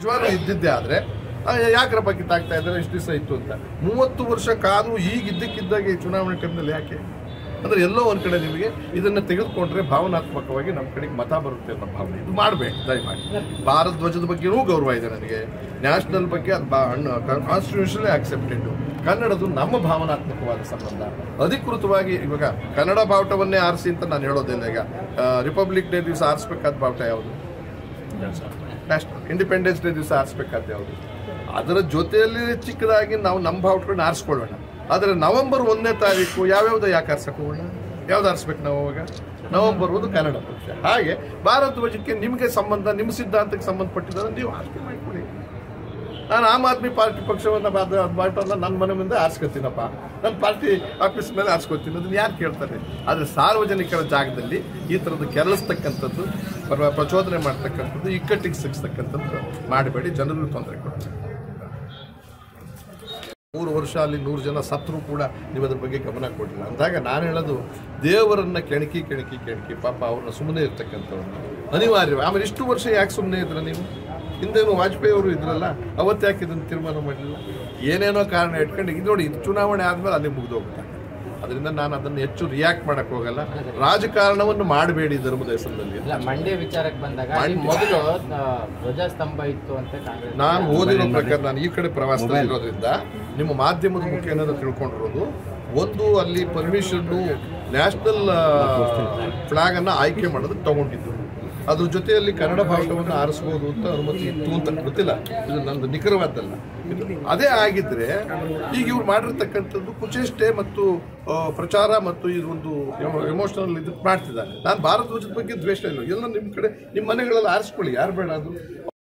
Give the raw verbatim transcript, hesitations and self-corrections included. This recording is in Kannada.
ನಿಜವಾಗ್ಲೂ ಇದ್ದಿದ್ದೆ ಆದರೆ ಯಾಕ್ರಪ್ಪ ಕಿತ್ತಾಗ್ತಾ ಇದ್ದಾರೆ ಎಷ್ಟು ದಿವಸ ಇತ್ತು ಅಂತ. ಮೂವತ್ತು ವರ್ಷ ಕಾದು ಈಗ ಇದ್ದಕ್ಕಿದ್ದಾಗೆ ಚುನಾವಣೆ ಟೈಮ್ನಲ್ಲಿ ಯಾಕೆ ಅಂದರೆ ಎಲ್ಲೋ ಒಂದು ಕಡೆ ನಿಮಗೆ ಇದನ್ನು ತೆಗೆದುಕೊಂಡ್ರೆ ಭಾವನಾತ್ಮಕವಾಗಿ ನಮ್ಮ ಕಡೆಗೆ ಮತ ಬರುತ್ತೆ ಅನ್ನೋ ಭಾವನೆ ಇದು ಮಾಡಬೇಡಿ ದಯಮಾಡಿ. ಭಾರತ ಧ್ವಜದ ಬಗ್ಗೆನೂ ಗೌರವ ಇದೆ ನನಗೆ, ನ್ಯಾಷನಲ್ ಬಗ್ಗೆ ಅದು ಬಾ ಕಾನ್ಸ್ಟಿಟ್ಯೂಷನಲಿ ಆಕ್ಸೆಪ್ಟೆಡ್. ಕನ್ನಡದು ನಮ್ಮ ಭಾವನಾತ್ಮಕವಾದ ಸಂಬಂಧ. ಅಧಿಕೃತವಾಗಿ ಇವಾಗ ಕನ್ನಡ ಬಾವುಟವನ್ನೇ ಆರಿಸಿ ಅಂತ ನಾನು ಹೇಳೋದಿಲ್ಲ. ಈಗ ರಿಪಬ್ಲಿಕ್ ಡೇ ದಿವಸ ಆರಿಸ್ಬೇಕಾದ ಬಾವುಟ ಯಾವುದು? ನ್ಯಾಷನಲ್ ಇಂಡಿಪೆಂಡೆನ್ಸ್ ಡೇ ದಿವಸ ಆರಿಸ್ಬೇಕಾದ ಯಾವುದು? ಅದರ ಜೊತೆಯಲ್ಲಿ ಚಿಕ್ಕದಾಗಿ ನಾವು ನಮ್ಮ ಬಾವುಟಗಳನ್ನ ಆರಿಸ್ಕೊಳ್ಳೋಣ. ಆದರೆ ನವೆಂಬರ್ ಒಂದನೇ ತಾರೀಕು ಯಾವ್ಯಾವ್ದು ಯಾಕೆ ಆರಿಸಕ್ಕೆ ಹೋಗೋಣ? ಯಾವ್ದು ಆರಿಸ್ಬೇಕು ನಾವು ಅವಾಗ? ನವೆಂಬರ್ ಒಂದು ಕನ್ನಡ ಪಕ್ಷ. ಹಾಗೆ ಭಾರತ ಧ್ವಜಕ್ಕೆ ನಿಮಗೆ ಸಂಬಂಧ, ನಿಮ್ಮ ಸಿದ್ಧಾಂತಕ್ಕೆ ಸಂಬಂಧಪಟ್ಟಿದ್ದಾರೆ ನೀವು ಆರಿಕೆ ಮಾಡಿಕೊಳ್ಳಿ. ನಾನು ಆಮ್ ಆದ್ಮಿ ಪಾರ್ಟಿ ಪಕ್ಷವನ್ನು ಬಾಟನ್ನ ನನ್ನ ಮನೆ ಮುಂದೆ ಆರಿಸ್ಕೊತೀನಪ್ಪ, ನನ್ನ ಪಾರ್ಟಿ ಆಫೀಸ್ ಮೇಲೆ ಆರಿಸ್ಕೊತೀನಿ, ಅದನ್ನು ಯಾರು ಕೇಳ್ತಾರೆ? ಆದರೆ ಸಾರ್ವಜನಿಕರ ಜಾಗದಲ್ಲಿ ಈ ಥರದ್ದು ಕೆರಳಿಸ್ತಕ್ಕಂಥದ್ದು, ಪ್ರಚೋದನೆ ಮಾಡ್ತಕ್ಕಂಥದ್ದು, ಇಕ್ಕಟ್ಟಿಗೆ ಸಿಗಿಸ್ತಕ್ಕಂಥದ್ದು ಮಾಡಬೇಡಿ, ಜನರಿಗೂ ತೊಂದರೆ ಕೊಡ್ತಾರೆ. ಮೂರು ವರ್ಷ ಅಲ್ಲಿ ನೂರು ಜನ ಸತ್ರು ಕೂಡ ನೀವು ಅದ್ರ ಬಗ್ಗೆ ಗಮನ ಕೊಡಲಿಲ್ಲ ಅಂದಾಗ ನಾನು ಹೇಳೋದು, ದೇವರನ್ನ ಕೆಣಕಿ ಕೆಣಕಿ ಕೆಣಕಿ ಪಾಪ ಅವ್ರನ್ನ ಸುಮ್ಮನೆ ಇರ್ತಕ್ಕಂಥವ್ರು ಅನಿವಾರ್ಯ. ಆಮೇಲೆ ಇಷ್ಟು ವರ್ಷ ಯಾಕೆ ಸುಮ್ಮನೆ ಇದ್ರ ನೀವು? ಹಿಂದೇನು ವಾಜಪೇಯಿ ಅವರು ಇದ್ರಲ್ಲ, ಅವತ್ತು ಯಾಕೆ ಇದನ್ನು ತೀರ್ಮಾನ ಮಾಡಲಿಲ್ಲ? ಏನೇನೋ ಕಾರಣ ಇಟ್ಕೊಂಡು ಇದು ನೋಡಿ, ಇದು ಚುನಾವಣೆ ಆದಮೇಲೆ ಅಲ್ಲಿ ಮುಗಿದು ಹೋಗ್ತಾರೆ. ಅದರಿಂದ ನಾನು ಅದನ್ನು ಹೆಚ್ಚು ರಿಯಾಕ್ಟ್ ಮಾಡಕ್ ಹೋಗಲ್ಲ. ರಾಜಕಾರಣವನ್ನು ಮಾಡಬೇಡಿ ಧರ್ಮದ ಹೆಸರಿನಲ್ಲಿ. ಮಂಡ್ಯ ವಿಚಾರಕ್ಕೆ ಬಂದಾಗ ಮೊದಲು ಧ್ವಜಸ್ತಂಭ ಇತ್ತು ಅಂತ ನಾನು ಓದಿರೋ ಪ್ರಕಾರ, ನಾನು ಈ ಕಡೆ ಪ್ರವಾಸದಲ್ಲಿ ಇರೋದ್ರಿಂದ ನಿಮ್ಮ ಮಾಧ್ಯಮದ ಮುಖೇನ ತಿಳ್ಕೊಂಡಿರೋದು, ಒಂದು ಅಲ್ಲಿ ಪರ್ಮಿಷನ್ನು ನ್ಯಾಷನಲ್ ಫ್ಲಾಗ್ ಅನ್ನ ಆಯ್ಕೆ ಮಾಡೋದಕ್ಕೆ ತಗೊಂಡಿದ್ದು, ಅದ್ರ ಜೊತೆಯಲ್ಲಿ ಕನ್ನಡ ಬಾವುಟವನ್ನು ಆರಿಸಬಹುದು ಅಂತ ಅನುಮತಿ ಇತ್ತು ಅಂತ ಗೊತ್ತಿಲ್ಲ, ಇದು ನಂದು ನಿಖರವಾದ್ದಲ್ಲ. ಅದೇ ಆಗಿದ್ರೆ ಈಗ ಇವ್ರು ಮಾಡಿರ್ತಕ್ಕಂಥದ್ದು ಕುಚೇಷ್ಟೆ ಮತ್ತು ಪ್ರಚಾರ ಮತ್ತು ಇದೊಂದು ಎಮೋಷನಲ್ ಇದು ಮಾಡ್ತಿದ್ದಾರೆ. ನಾನು ಭಾರತ ಧ್ವಜದ ಬಗ್ಗೆ ದ್ವೇಷ ಇಲ್ಲ, ಎಲ್ಲ ನಿಮ್ಮ ಕಡೆ ನಿಮ್ಮ ಮನೆಗಳಲ್ಲಿ ಆರಿಸ್ಕೊಳ್ಳಿ, ಯಾರು ಬೇಡ ಅದು.